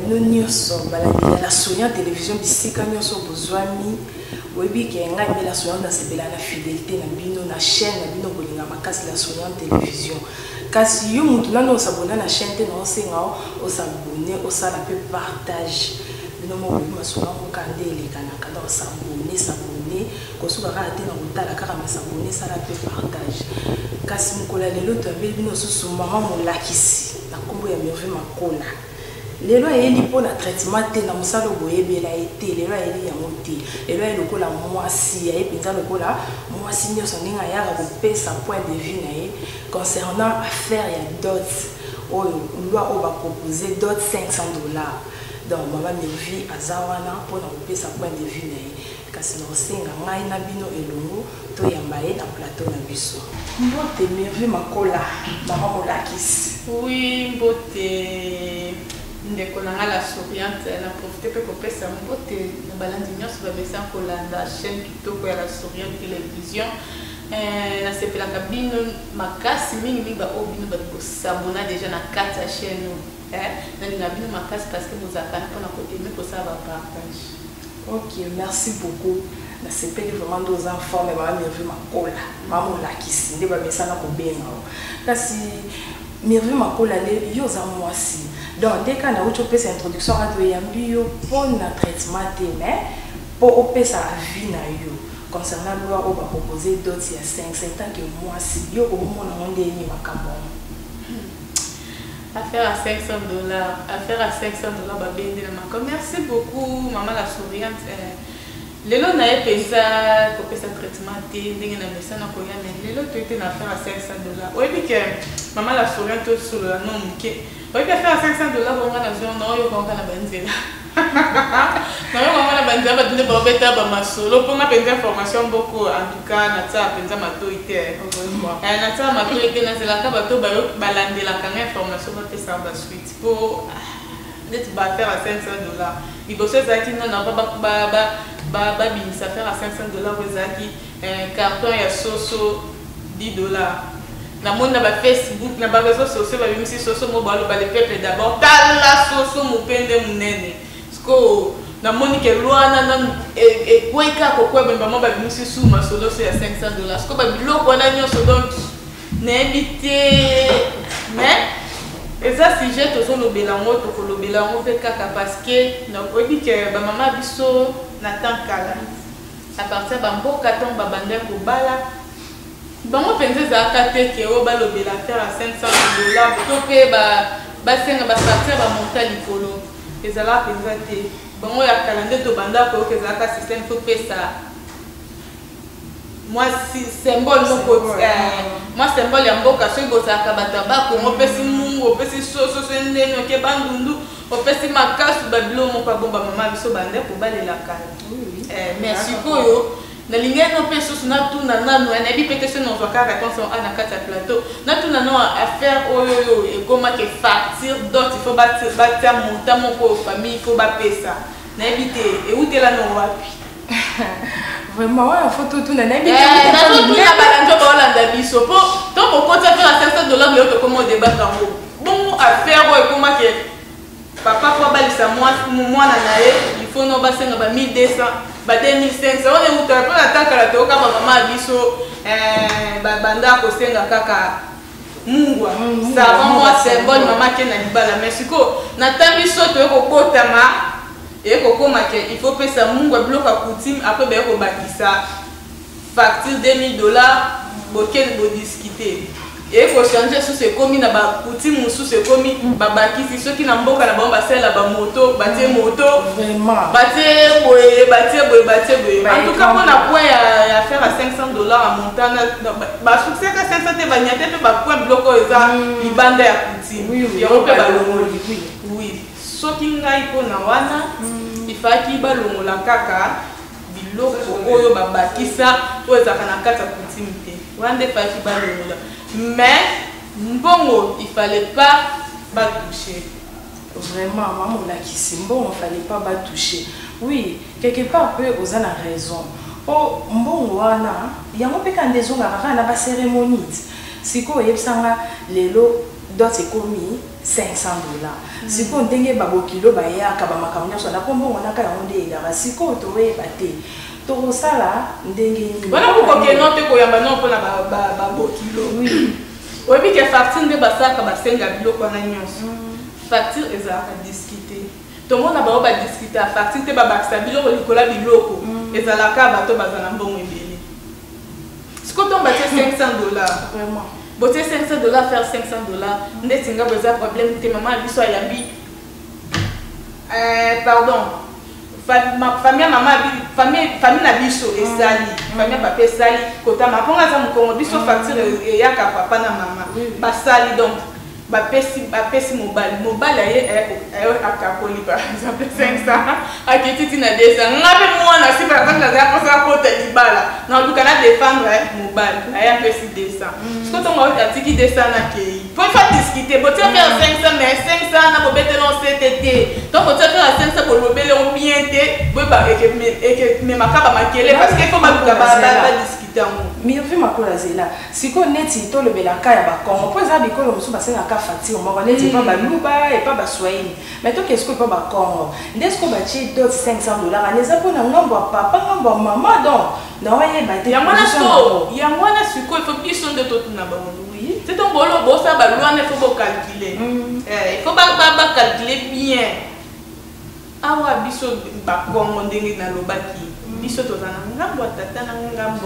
bino nyonso balandi la soya télévision bisika nyonso bozwami webi ke ngai me la soya na sebela na fidélité na bino na chaîne na bino bolinga makasi la soya télévision kasi yo mutu nano osabona na chaîne te na osenga osabone osala pe partage bino mo masoya mokande elekana kada sabone kosuka kaka te na kotala kaka masabone sala pe partage kasi mokola lelo toyambeli bino susu mama molakisi na nkombo ya Merveille Makola lelo ayeli mpo na traitement te na mosala boyebela ete lelo ayeli yango te lelo aye lokola mwasi aye mpenza lokola mwasi nyonso ndenge ayaka kopesa point de vue na ye concernant affaire ya dot oyo loi oyo bapropose dot $500 donc mama Merveille aza wana mpona kopesa point de vue na ye kasi na osenga ngai na bino elongo toyamba ye na plateau na biso mbote Merveille Makola mama molakisi. Oui, mbote ndeko na la souriante na profité pe kopesa mbote na balandi nyonso babesa kolanda chaîne kitoko ya la souriante télévision na sepelaka bino makasi mingi ba obino ba kosabona déjà na kati ya chaîne na linga bino makasi parce que vous avez pour na aimer pour ça va partage. Ok, merci beaucoup. Na sepeli vraiment dos enfants mais mama Merveille Makola mama molakisi nde bamesana kobenga kasi Merveille Makola le yo za mwasi donc dès qu'on a autre pesa introduction radio yambi yo pour na traitement te mais pour opesa vie na yo concernant loi on va proposer d'autres il y a 5 ans que mwasi yo au monde monde ni makambo affaire à $500 affaire à $500 ba bende na makambo. Merci beaucoup maman la souriante. Lelo na epesa ko pesa traitement te ndenge na mesana ko ya mais lelo to était na affaire à $500. Oyebi ke maman la souriante sur la non muke. Oyebi affaire à $500 bonga na zone no yo konga na banzela. Na yo konga na banzela ba tune ba beta ba masolo pour na penza information beaucoup en tout cas na tsa penza matoité. Na tsa matoité na zela ka bato ba balandela kanga information ba pesa ba suite pour net ba affaire à $500. Liboso zaki non na ba binisa faire à $500 wezaki carton ya soso $10 na monde na ba Facebook na ba réseaux sociaux ba bimisi soso mo ba le peuple d'abord tala soso mo pende munene sko na moni ke loana na e kweka ko kwa ba mo ba bimisi su masolo so ya $500 sko ba biloko na nyoso donc na éviter mais et ça si j'ai tout le bilango to ko le bilango pe kaka parce que na ko bi ke ba mama biso na tankala à partir ba mboka ton ba bande ko bala bango penze za kate ke o ba lo bela faire à $500 to pe ba senga ba partir ba monta likolo ezala penza te bango ya kalande to banda ko ke za ka système to pesa moi si symbole moko moi symbole ya mboka so bozaka bataba ko mopesi mungu opesi soso so ndeno ke bandundu opesi makasu babilo moko bomba mama biso bande ko balela kala merci koyo na lingeno peso na tuna nanu na bi peut-être non zoka réponse na kata plateau na tuna no affaire oyo e koma ke facture dot il faut bâtir montant moko famille il faut ba pesa na ebite e utela no wapi vraiment ouais photo tout na nabi na tout na balanjo ba olanda biso po to mo kota faire à $500 le to comment débat kango bon affaire o koma ke papa kwa balisa mwana na ye il faut no basenga ba 1200 ba 2500 on est muta pour attaquer la to ka ba mama biso ba banda ko senga kaka mungwa ça va moi symbole mama ke na libala merci ko na tambiso to ko kotama et kokoma ke il faut pesa mungu bloc à coutume après ba ko bakisa facture $2000 bokel bo discuter et ko changer sous ce commis na ba coutume sous ce commis ba bakisi ceux qui na mboka na ba sala ba moto batie moto vraiment batie boye en tout cas pour na point ya faire à $500 à montana ba succès ka 500 te ba nyate pe ba point bloc eza libanda ya coutume oui ya pe ba longoli oui soki ngai po na wana ifaki balongola kaka biloko oyo babakisa to ezaka na kati ya coutume te wana ifaki balongola mais mbongo il fallait pas toucher vraiment maman molakisi mbongo il fallait pas toucher oui quelque part peu oza na raison po mbongo wana yango pe kande zonga kaka na ba cérémonie siko yebsanga lelo dot ekomi $500. Si on tenait babo kilo baya kabamaka on a combo on a quand on dit la si ko to e baté. To sala ndenge ni. Voilà pourquoi que non te ko yamba non pona babo kilo. Oui. Oyebi ke facture nde basaka basenga biloko na nyonso. Facture ezalaka discuter. Tout le monde a ba discuter facture te babakisa biloko likola biloko. Ezalaka bato bazana mbongo ebele. Si ko tomba $500 vraiment. Boté $500 faire $500 ndetinga besoin problème te maman biso yambi pardon famille na biso esali famille papa esali kota maponga za mukongo biso facture yaka papa na mama basali donc bapesi mobile aye akakoli par exemple 500 akititi na 200 ngabe mwana si par exemple za kosa kota libala na lukana défendre mobile aye apesi 200 parce que ton atiki 200 na kei pour faire discuter botia faire 500 mais 500 na bobete non CTT donc botia faire 500 pour lobele on bien te boba et me makaba makele parce que faut ba discuter mais on fait ma cola zela si ko neti to le belaka ya ba kongo po za bikolo musu basenga ka fati on va neti pas ba luba et pas ba swahili mais to qu'est-ce que pas ba kongo ndest ko ba chi d'autres $500 aneza pona ngombo papa ngombo mama donc non ouais ba te ya mwana siko il faut biso de tout na ba oui c'est ton bolo bossa ba loi ne faut pas calculer il faut pas calculer bien awa biso ba kongo ndenge na lobaki biso tozana ngambo tata na ngambo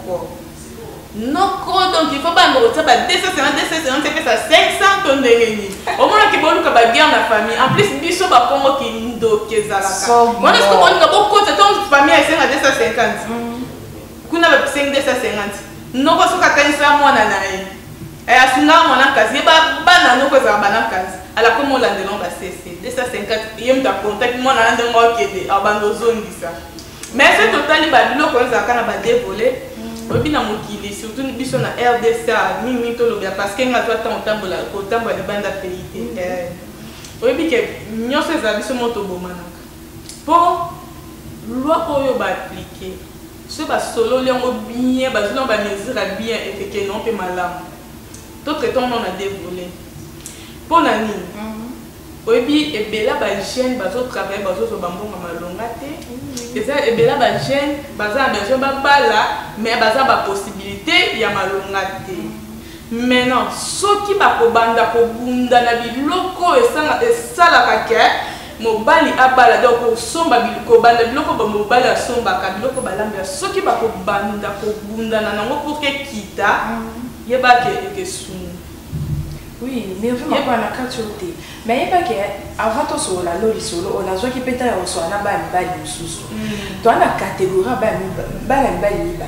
noko donc il faut pas ngotsa ba 250 c'est ça 500 ton ndenge au moins ki boluka ba guerre na famille en plus biso ba kongo ki ndo kezalaka moi est-ce que on ngabo ko ton famille c'est na 250 kuna ba 250 noko soka kanisa mwana nae asunga mwana kazi ba bana noko za bana kazi ala komo la ndelon ba cc 250 yem ta contact mwana nde ngokede abando zongisa mais c'est total ba biloko za kana ba dévoler obi na mokili surtout biso na RDC mimi to lobia parce que nga toi tambola ko tambola libanda pays obi ke nyose za biso moto bomanaka po loi oyo ba appliquer ce ba solo lengo bien ba zolo ba mesure bien et que non pe malamu to traitons non a dévoler pour nani obi ebela ba jeune bazo travailler bazo so bambonga malonga te eza ebela ba jeune baza besoin ba bala mais baza ba possibilité ya malonga te maintenant soki ba ko banda ko bunda na biloko esala ka ke mobali abala donc somba biloko banda biloko ba mobali asomba ka biloko balambia soki ba ko banda ko bunda na nango pour que kita yeba ke sunu. Oui, mais vraiment pas na kachoti. Mais il pas que avant tout sur la loli solo, on a joué qui peut-être on soit na ba mbali mususu. Toi na catégorie ba mbali.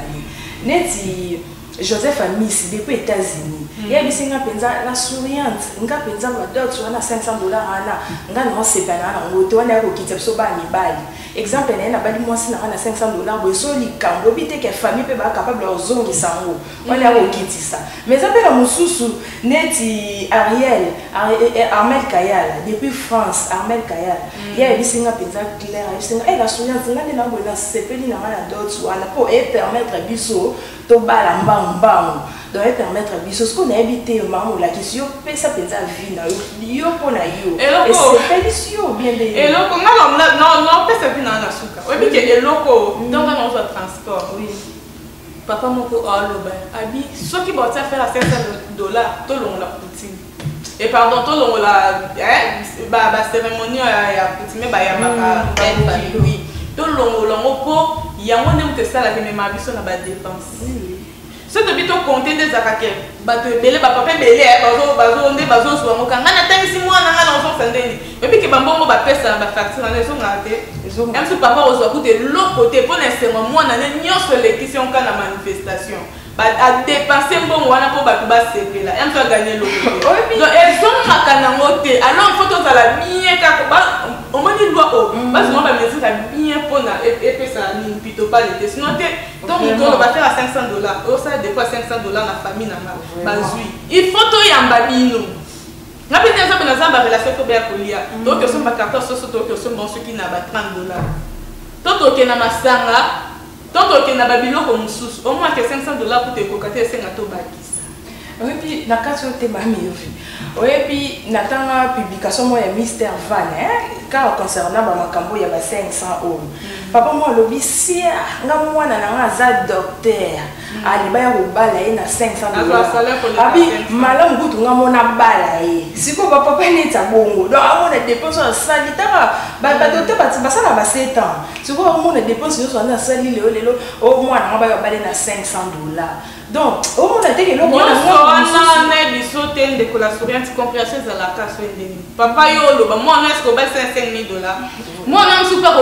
Neti Joseph Amis depuis États-Unis. Il y a bisinga penza la souriante, nga penza ba d'autres on a $500 ana, nga no sepana na ngoto wana ko kitso ba ni bali. Exemple na bali mwasi na $500 bo so likambo bite ke famille pe ba capable ozongi sango. Wana ko kitisa. Mais ça pe la mususu neti Ariel Armel Kayal depuis France Armel Kayal. Il y a bisinga penza clair, bisinga la souriante nga na bo na sepeli na d'autres wana pour permettre biso to bala mbang doit permettre à biso ce qu'on a habité maman la question peut ça penser à vie na yo pour na yo et c'est délicieux bien des et loko non peut ça vie na suka oui bien que loko donc on va transport oui papa moko aloba abi ce qui va faire à $500 to longo la poutine et pardon to longo la ba cérémonie ya poutine ba ya maka oui to longo po yango ndem que ça la que même biso na ba dépense. Ce que tu as compté des aracades, belé papa belé bazo nde bazo so ngoka ngana tangi si mwana ngana ozo sandeni et puis que bambongo ba pesa ba facture na so ngate même si papa ozo akuté l'autre côté pour l'instant mwana na nyonso l'élection kana manifestation a dépassé bon wana pour ba sepela même so gagner l'autre donc elles ont makana ngote alors il faut to la bien ka ba au moins il doit parce que on va mesure bien pour na et ça ni plutôt pas l'été sinon donc on va faire à $500 ou ça des fois $500 na famille na bazui il faut to yamba bino na peut être ça na relation ko ba kolia donc on va carton so to que bon ce qui na ba $30 toto ke na masanga toto ke na babilo ko mususu au moins que $500 pour te kokate senga to bakisa Oui, puis na kati o te mami yovi. Oui, puis natanga publication moi ya Mr Van car concernant ba makambo ya ba 500 euros. Papa moi lobi si nga mwana na nga za docteur. Ali ba ya robala ye na 500 $. Abi malamu kutu nga mona bala ye. Siko papa ne ta bongo. Donc amona dépense na sali ta ba docteur ba sala ba 7 ans. Siko amona dépense yo na sali lelo o mwana nga ba ya bala na 500 $. Donc, au moins, on a dit que l'homme a dit sauter de la souriante compréhension de la casse. Papa, moi, on est-ce qu'on va $5 000. Moi, on a un super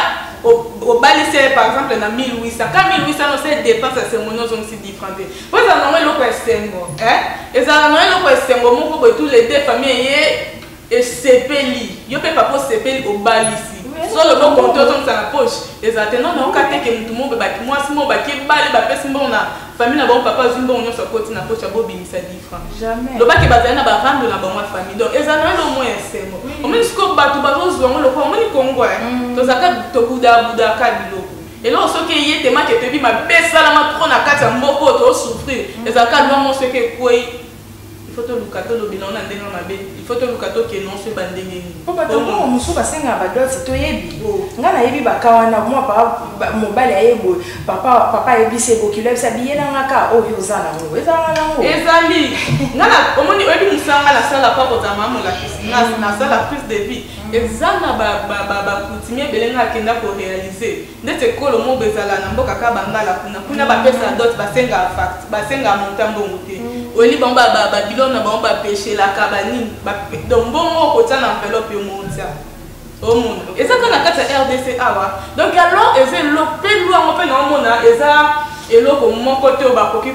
au balissé, par exemple, dans 1800. Quand 1800, on sait dépenses à ces monos aussi différentes. Vous avez un peu et ça a un peu tous les deux familles et CPLI. Il n'y a pas de CPLI au balissé. Sur le bon compteur, on la poche. Les attendants n'ont qu'à dire que tout le monde va moi, si mon baquet, balle, si mon famille n'a pas papa, si mon on se côté n'a poche à Bobby, ça dit franc. Jamais. Le baquet va n'a pas rendre la bonne famille. Donc, ils en ont au moins un seul. On met jusqu'au bateau, on le prend, on est Congo. Donc, ça a tout Bouddha, Kabilo. Et là, on sait qu'il y a des matchs qui te disent, ma belle salama prend la carte à mon pote, on souffrir. Et ça a vraiment ce que quoi. Il faut que le cadeau le bilan n'a pas bien. Il faut que le cadeau qui est non se bande ni. Papa donc on muso basenga ba dot to yebi. Nga na yebi ba kawana moi papa mobile ayebo papa yebi se bokile sa biye na ngaka o yozana ngo. Ezala ngo. Ezali. Nga na omoni yebi musanga la sala pa ko zama la kisi. Na sala prise de vie. Ezana ba coutumier belenga kenda ko réaliser. Ndete ko lo mo bezala na mboka ka bangala kuna ba pesa dot basenga fact basenga montambo moté. Oli bamba bilon na bamba pêcher la cabane donc bon mot côté na enveloppe mondia au monde et ça quand la carte RDC awa donc alors et c'est le pelu en fait non mona et ça et lo ko mon côté au bakoki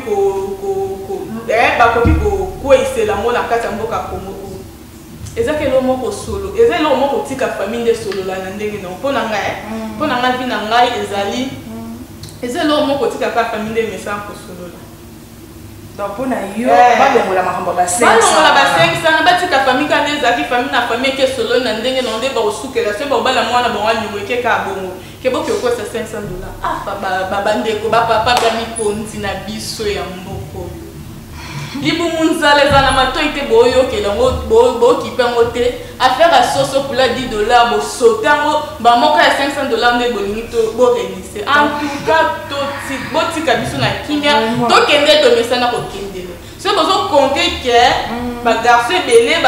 ko bakoki ko ise la mona carte mboka ko et ça que lo moko solo et ça lo moko tika famille de solo la ndenge non pona ngai vi na ngai ezali et ça lo moko tika ka famille de message ko solo la. Donc pour na yo ba longola makambo ba 500 ba longola ba 500 ba tika famille ka neza ki famille na famille ke solo na ndenge na ndenge ba osukela se ba bala mwana ba wanyu ke ka bongo ke boki ko sa $500 ah ba bandeko ba papa ba mi konti na biso ya mboko libu munzale za na mato ite boyo ke dango bo ki pengote affaire à soso pour la $10 bo sotango ba moka ya $500 nde bolingi to bo renise en tout cas to ti bo tika biso na kimia to kende to mesana ko kende so bozo compter que ba garçon belé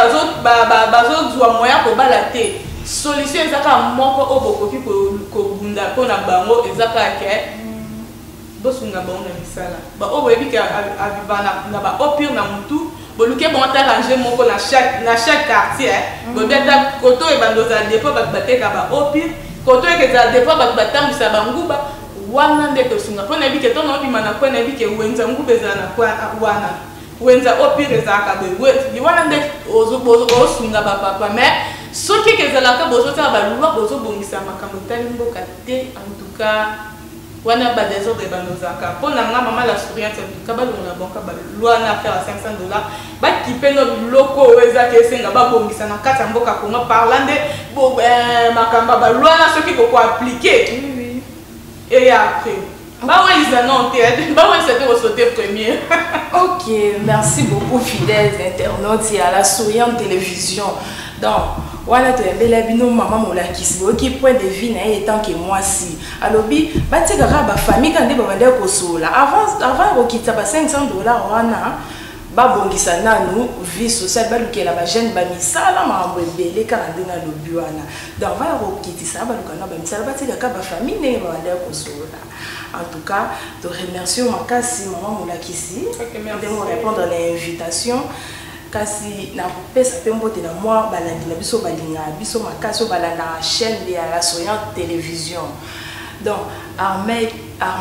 bazo zwa moya ko balate solution ezaka moko obokoki ko bunda ko na bango ezaka ke bosunga bango na misala ba oyebi ke avivana na ba opir na mutu boluke bon arranger moko na chaque quartier bo beta koto e bandoza dépôt ba bateka ba opir koto e ke za dépôt ba batambisa banguba wana nde to sunga pona bi ke to no bi mana ko na bi ke wenza ngubeza na kwa wana wenza opir ezaka be di wana nde ozo sunga ba papa mais soki ke za la ka bozo ta ba lwa bozo bongisa makambo tali mboka te en tout cas wana ba désordre banozaka pona nga mama la souriante ka ba longa banka ba lwa na faire $500 ba kipeno loko weza ke senga ba bongisa na kata mboka konga parlande bo makamba ba lwa na soki ko appliquer oui et après bah ouais ils en ont bah ouais c'était au sauté premier. Ok, merci beaucoup fidèles internautes et à la souriante télévision. Donc voilà, tu es belle bino maman mola kisi qui point de vie na étant que moi si alobi batika ba famille quand ba bande ko sola avant okita ba $500 wana ba bongisa nanu vie sociale ba lukela ba jeune ba misala mambo ebele ka ndina lobi wana donc va okitisa ba lukana ba misala batika ba famille ne ba bande ko sola. En tout cas, te remercions Makasi maman mola kisi de me répondre à l'invitation. Kasi na pesa pembo te na moi balandi la biso balinga biso makasi balanda chaîne de la souriante télévision. Donc Ahmed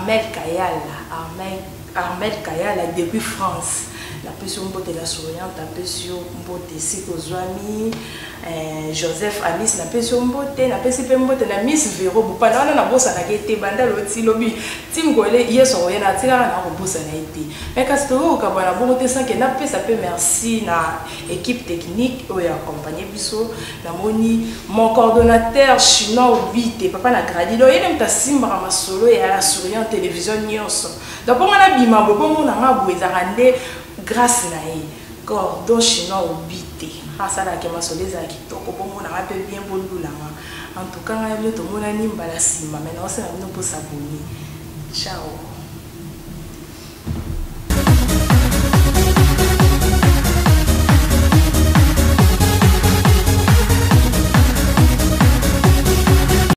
Kayala depuis France. La pesio mbote la souriante, la pesio mbote Siko Zwami, Joseph Alice, la pesio mbote, la pesio mbote na Miss Vero Bupana na bossa na gete banda loti lobi tim gole yeso yena tira na ko bossa na été. Mais castoro ka bana bonte sans que na pesa pe merci na équipe technique o ya accompagner biso na moni mon coordonnateur chinois vite papa na gradilo yene mta simba ma solo ya la souriante télévision nyonso. Donc on a bima bobo na nga bweza rande grâce na ye cordon chinois obité asala ke masole za kitoko bongo na pe bien bolula en tout cas ngai le to mona ni mbala sima mais na osala bino pour s'abonner ciao